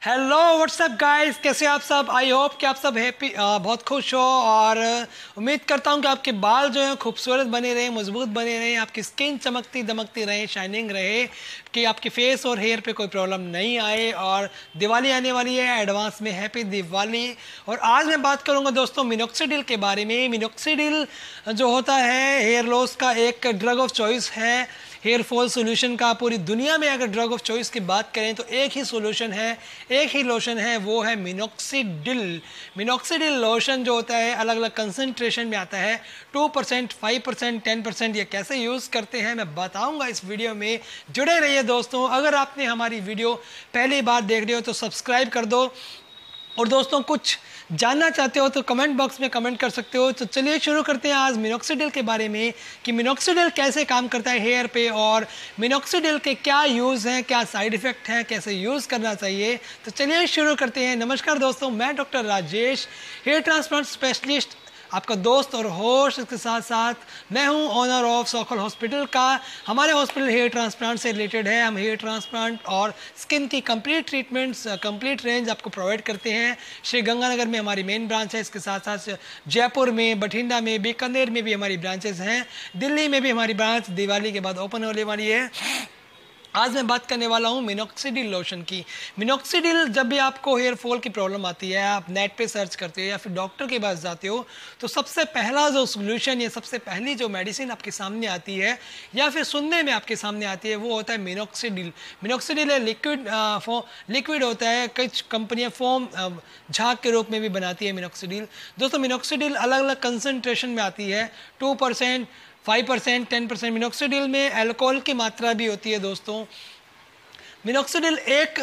Hello what's up guys, कैसे आप सब। आई होप कि आप सब हैप्पी बहुत खुश हो और उम्मीद करता हूं कि आपके बाल जो हैं खूबसूरत बने रहें, मजबूत बने रहें, आपकी स्किन चमकती दमकती रहे, शाइनिंग रहे, कि आपके फेस और हेयर पे कोई प्रॉब्लम नहीं आए। और दिवाली आने वाली है, एडवांस में हैप्पी दिवाली। और आज मैं बात करूंगा दोस्तों मिनोक्सिडिल के बारे में। मिनोक्सिडिल जो होता है हेयर लॉस का एक ड्रग ऑफ चॉइस है, हेयर फॉल सोल्यूशन का। पूरी दुनिया में अगर ड्रग ऑफ चॉइस की बात करें तो एक ही सोल्यूशन है, एक ही लोशन है, वो है मिनोक्सिडिल। मिनोक्सिडिल लोशन जो होता है अलग अलग कंसंट्रेशन में आता है, 2%, 5%, 10%। ये कैसे यूज़ करते हैं मैं बताऊंगा इस वीडियो में। जुड़े रहिए दोस्तों। अगर आपने हमारी वीडियो पहली बार देख रहे हो तो सब्सक्राइब कर दो, और दोस्तों कुछ जानना चाहते हो तो कमेंट बॉक्स में कमेंट कर सकते हो। तो चलिए शुरू करते हैं आज मिनोक्सिडिल के बारे में, कि मिनोक्सिडिल कैसे काम करता है हेयर पे, और मिनोक्सिडिल के क्या यूज़ हैं, क्या साइड इफ़ेक्ट हैं, कैसे यूज़ करना चाहिए। तो चलिए शुरू करते हैं। नमस्कार दोस्तों, मैं doctor Rajesh, hair transplant specialist, आपका दोस्त और होस्ट। इसके साथ साथ मैं हूं ऑनर ऑफ सोखल हॉस्पिटल का। हमारे हॉस्पिटल हेयर ट्रांसप्लांट से रिलेटेड है। हम हेयर ट्रांसप्लांट और स्किन की कंप्लीट ट्रीटमेंट्स, कंप्लीट रेंज आपको प्रोवाइड करते हैं। श्री गंगानगर में हमारी मेन ब्रांच है, इसके साथ साथ जयपुर में, बठिंडा में, बीकानेर में भी हमारी ब्रांचेस हैं। दिल्ली में भी हमारी ब्रांच दिवाली के बाद ओपन होने वाली है। आज मैं बात करने वाला हूँ मिनोक्सिडिल लोशन की। मिनोक्सिडिल, जब भी आपको हेयर फॉल की प्रॉब्लम आती है, आप नेट पे सर्च करते हो या फिर डॉक्टर के पास जाते हो, तो सबसे पहला जो सोल्यूशन या सबसे पहली जो मेडिसिन आपके सामने आती है या फिर सुनने में आपके सामने आती है, वो होता है मिनोक्सिडिल। मिनोक्सिडिल है लिक्विड होता है। कुछ कंपनियाँ फोम झाग के रूप में भी बनाती है मिनोक्सिडिल। दोस्तों मिनोक्सिडिल अलग अलग कंसनट्रेशन में आती है, 2%, 5%, 10%। मिनोक्सिडिल में अल्कोहल की मात्रा भी होती है दोस्तों। मिनोक्सिडिल एक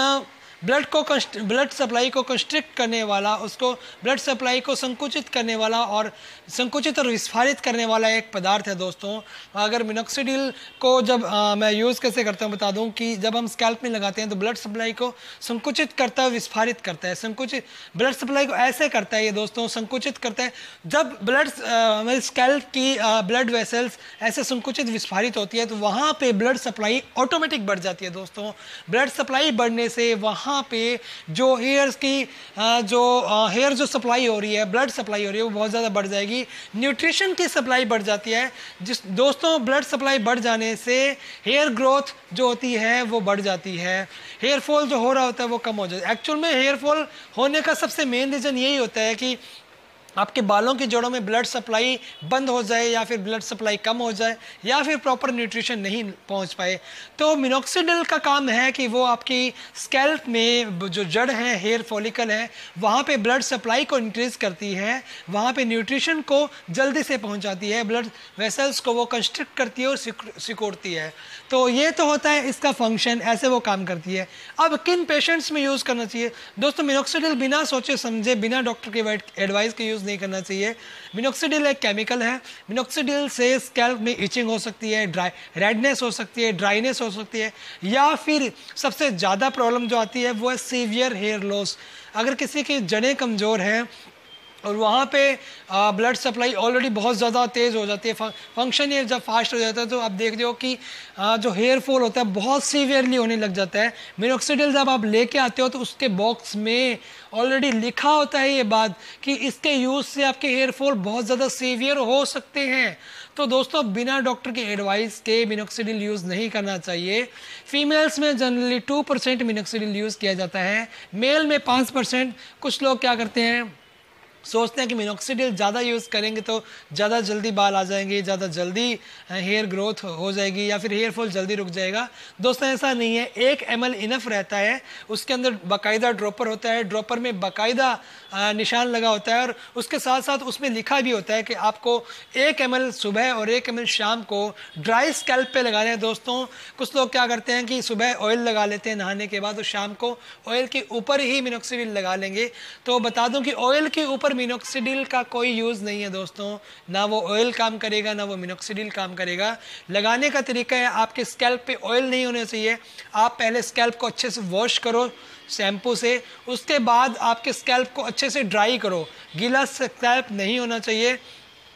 ब्लड सप्लाई को कंस्ट्रिक्ट करने वाला, उसको ब्लड सप्लाई को संकुचित करने वाला और संकुचित और विस्फारित करने वाला एक पदार्थ है दोस्तों। अगर मिनोक्सिडिल को जब मैं यूज़ कैसे करता हूँ बता दूँ, कि जब हम स्कैल्प में लगाते हैं तो ब्लड सप्लाई को संकुचित करता है, विस्फारित करता है। संकुचित ब्लड सप्लाई को ऐसे करता है ये दोस्तों, संकुचित करता है। जब ब्लड स्कैल्प की ब्लड वेसल्स ऐसे संकुचित विस्फारित होती है तो वहाँ पे ब्लड सप्लाई ऑटोमेटिक बढ़ जाती है दोस्तों। ब्लड सप्लाई बढ़ने से वहाँ पे जो हेयर्स की हेयर जो सप्लाई हो रही है, ब्लड सप्लाई हो रही है, वो बहुत ज़्यादा बढ़ जाएगी। न्यूट्रिशन की सप्लाई बढ़ जाती है। जिस दोस्तों ब्लड सप्लाई बढ़ जाने से हेयर ग्रोथ जो होती है वो बढ़ जाती है, हेयर फॉल जो हो रहा होता है वो कम हो जाता है। एक्चुअल में हेयर फॉल होने का सबसे मेन रीज़न यही होता है कि आपके बालों की जड़ों में ब्लड सप्लाई बंद हो जाए, या फिर ब्लड सप्लाई कम हो जाए, या फिर प्रॉपर न्यूट्रिशन नहीं पहुंच पाए। तो मिनोक्सिडिल का काम है कि वो आपकी स्कैल्प में जो जड़ है, हेयर फॉलिकल है, वहाँ पे ब्लड सप्लाई को इंक्रीज करती है, वहाँ पे न्यूट्रिशन को जल्दी से पहुँचाती है, ब्लड वेसल्स को वो कंस्ट्रिक्ट करती है और सिकोड़ती है। तो ये तो होता है इसका फंक्शन, ऐसे वो काम करती है। अब किन पेशेंट्स में यूज़ करना चाहिए दोस्तों मिनोक्सिडिल? बिना सोचे समझे, बिना डॉक्टर के एडवाइस के यूज़ नहीं करना चाहिए। मिनोक्सिडिल एक केमिकल है। मिनोक्सिडिल से स्कैल्प में इचिंग हो सकती है, रेडनेस हो सकती है, ड्राइनेस हो सकती है, या फिर सबसे ज़्यादा प्रॉब्लम जो आती है वो है सीवियर हेयर लॉस। अगर किसी की जड़ें कमज़ोर हैं और वहाँ पे ब्लड सप्लाई ऑलरेडी बहुत ज़्यादा तेज़ हो जाती है, फंक्शन ये जब फास्ट हो जाता है, तो आप देख रहे हो कि जो हेयर फॉल होता है बहुत सीवियरली होने लग जाता है। मिनोक्सिडिल जब आप लेके आते हो तो उसके बॉक्स में ऑलरेडी लिखा होता है ये बात कि इसके यूज़ से आपके हेयर फॉल बहुत ज़्यादा सीवियर हो सकते हैं। तो दोस्तों बिना डॉक्टर के एडवाइस के मिनोक्सिडिल यूज़ नहीं करना चाहिए। फीमेल्स में जनरली 2% मिनोक्सिडिल यूज़ किया जाता है, मेल में 5%। कुछ लोग क्या करते हैं, सोचते हैं कि मिनोक्सिडिल ज़्यादा यूज़ करेंगे तो ज़्यादा जल्दी बाल आ जाएंगे, ज़्यादा जल्दी हेयर ग्रोथ हो जाएगी, या फिर हेयर फॉल जल्दी रुक जाएगा। दोस्तों ऐसा नहीं है, 1 ml इनफ रहता है। उसके अंदर बाकायदा ड्रॉपर होता है, ड्रॉपर में बाकायदा निशान लगा होता है, और उसके साथ साथ उसमें लिखा भी होता है कि आपको 1 ml सुबह और 1 ml शाम को ड्राई स्कैल्प पे लगाने हैं दोस्तों। कुछ लोग क्या करते हैं कि सुबह ऑयल लगा लेते हैं नहाने के बाद, और शाम को ऑयल के ऊपर ही मिनोक्सिडिल लगा लेंगे। तो बता दूं कि ऑयल के ऊपर मिनोक्सिडिल का कोई यूज़ नहीं है दोस्तों, ना वो ऑयल काम करेगा ना वो मिनोक्सिडिल काम करेगा। लगाने का तरीका है, आपके स्कैल्प पे ऑयल नहीं होना चाहिए। आप पहले स्कैल्प को अच्छे से वॉश करो शैम्पू से, उसके बाद आपके स्कैल्प को अच्छे से ड्राई करो, गीला स्कैल्प नहीं होना चाहिए।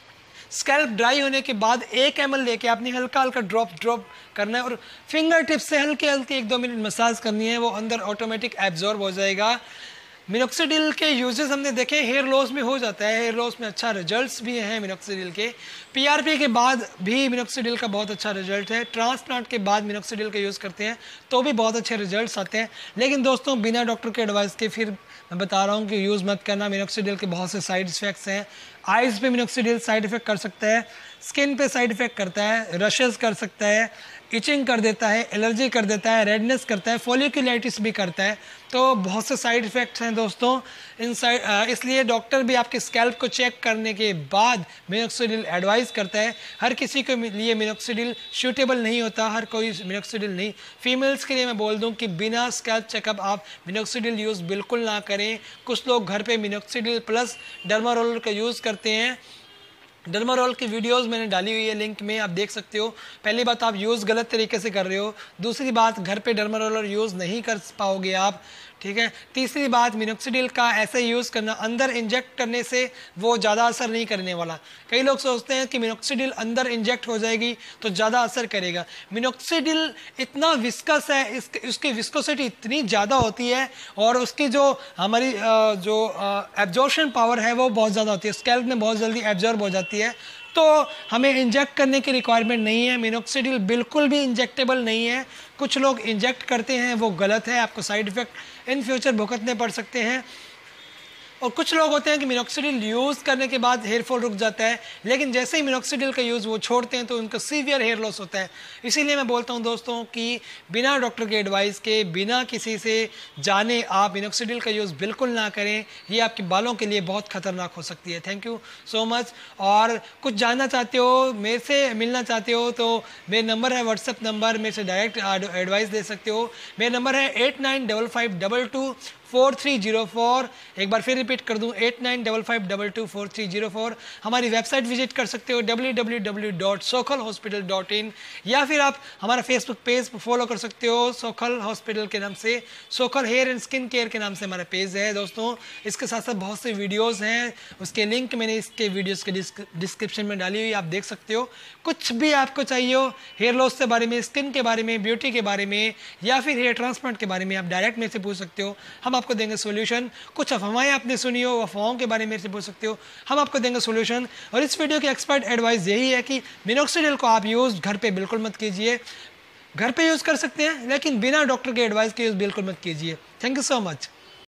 स्कैल्प ड्राई होने के बाद 1 ml लेके आपने हल्का हल्का ड्रॉप करना है और फिंगर टिप से हल्के हल्के 1-2 मिनट मसाज करनी है, वो अंदर ऑटोमेटिक एब्जॉर्ब हो जाएगा। मिनोक्सिडिल के यूजेस हमने देखे, हेयर लॉस में हो जाता है, हेयर लॉस में अच्छा रिजल्ट्स भी हैं मिनोक्सिडिल के। पीआरपी के बाद भी मिनोक्सिडिल का बहुत अच्छा रिजल्ट है, ट्रांसप्लांट के बाद मिनोक्सिडिल का यूज़ करते हैं तो भी बहुत अच्छे रिजल्ट्स आते हैं। लेकिन दोस्तों बिना डॉक्टर के एडवाइस के फिर मैं बता रहा हूँ कि यूज़ मत करना। मिनोक्सिडिल के बहुत से साइड इफ़ेक्ट्स हैं। आइज़ पे मिनोक्सिडिल साइड इफ़ेक्ट कर सकता है, स्किन पे साइड इफ़ेक्ट करता है, रशेस कर सकता है, इचिंग कर देता है, एलर्जी कर देता है, रेडनेस करता है, फॉलिकुलाइटिस भी करता है। तो बहुत से साइड इफ़ेक्ट्स हैं दोस्तों इसलिए डॉक्टर भी आपके स्कैल्प को चेक करने के बाद मिनोक्सिडिल एडवाइस करता है। हर किसी के लिए मिनोक्सिडिल सूटेबल नहीं होता, हर कोई मिनोक्सिडिल नहीं। फीमेल्स के लिए मैं बोल दूं कि बिना स्कैल्प चेकअप आप मिनोक्सिडिल यूज़ बिल्कुल ना करें। कुछ लोग घर पे मिनोक्सिडिल प्लस डर्मारोलर का यूज़ करते हैं। डर्मारोल की वीडियोस मैंने डाली हुई है लिंक में, आप देख सकते हो। पहली बात, आप यूज़ गलत तरीके से कर रहे हो। दूसरी बात, घर पे डर्मारोलर यूज़ नहीं कर पाओगे आप, ठीक है। तीसरी बात, मिनोक्सिडिल का ऐसे यूज़ करना, अंदर इंजेक्ट करने से वो ज़्यादा असर नहीं करने वाला। कई लोग सोचते हैं कि मिनोक्सिडिल अंदर इंजेक्ट हो जाएगी तो ज़्यादा असर करेगा। मिनोक्सिडिल इतना विस्कस है, उसकी विस्कोसिटी इतनी ज़्यादा होती है और उसकी जो हमारी जो एब्जॉर्प्शन पावर है वो बहुत ज़्यादा होती है, स्कैल्प में बहुत जल्दी एब्जॉर्ब हो जाती है। तो हमें इंजेक्ट करने की रिक्वायरमेंट नहीं है। मिनोक्सिडिल बिल्कुल भी इंजेक्टेबल नहीं है। कुछ लोग इंजेक्ट करते हैं, वो गलत है, आपको साइड इफ़ेक्ट इन फ्यूचर भुगतने पड़ सकते हैं। और कुछ लोग होते हैं कि मिनोक्सिडिल यूज़ करने के बाद हेयर फॉल रुक जाता है, लेकिन जैसे ही मिनोक्सिडिल का यूज़ वो छोड़ते हैं तो उनका सीवियर हेयर लॉस होता है। इसीलिए मैं बोलता हूं दोस्तों कि बिना डॉक्टर के एडवाइस के, बिना किसी से जाने आप मिनोक्सिडिल का यूज़ बिल्कुल ना करें। ये आपके बालों के लिए बहुत खतरनाक हो सकती है। Thank you so much. और कुछ जानना चाहते हो, मेरे से मिलना चाहते हो तो मेरा नंबर है व्हाट्सएप नंबर, मेरे से डायरेक्ट एडवाइस दे सकते हो। मेरा नंबर है 8955224304। एक बार फिर रिपीट कर दूं, 8955224304। हमारी वेबसाइट विजिट कर सकते हो www.sokhalhospital.in, या फिर आप हमारा फेसबुक पेज फॉलो कर सकते हो सोखल हॉस्पिटल के नाम से। Sokhal hair and skin care के नाम से हमारा पेज है दोस्तों। इसके साथ साथ बहुत से वीडियोज़ हैं, उसके लिंक मैंने इसके वीडियोज़ के डिस्क्रिप्शन में डाली हुई, आप देख सकते हो। कुछ भी आपको चाहिए हो हेयर लॉस के बारे में, स्किन के बारे में, ब्यूटी के बारे में, या फिर हेयर ट्रांसप्लांट के बारे में, आप डायरेक्ट मेरे से पूछ सकते हो, हम आपको देंगे सोल्यूशन। कुछ अफवाहें आपने सुनी हो, अफवाहों के बारे में मेरे से पूछ सकते हो, हम आपको देंगे सोल्यूशन। और इस वीडियो की एक्सपर्ट एडवाइस यही है कि मिनोक्सिडिल को आप यूज़ घर पे बिल्कुल मत कीजिए। घर पे यूज़ कर सकते हैं लेकिन बिना डॉक्टर के एडवाइस के यूज़ बिल्कुल मत कीजिए। Thank you so much.